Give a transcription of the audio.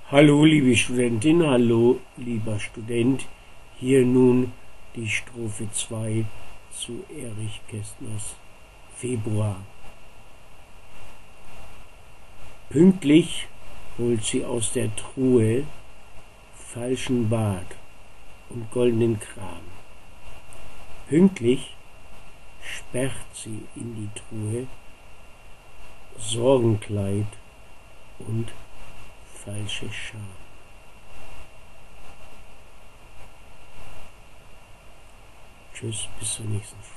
Hallo liebe Studentin, hallo lieber Student, hier nun die Strophe 2 zu Erich Kästners Februar. Pünktlich holt sie aus der Truhe falschen Bart und goldenen Kram. Pünktlich sperrt sie in die Truhe Sorgenkleid und falsche Scham. Tschüss, bis zur nächsten Folge.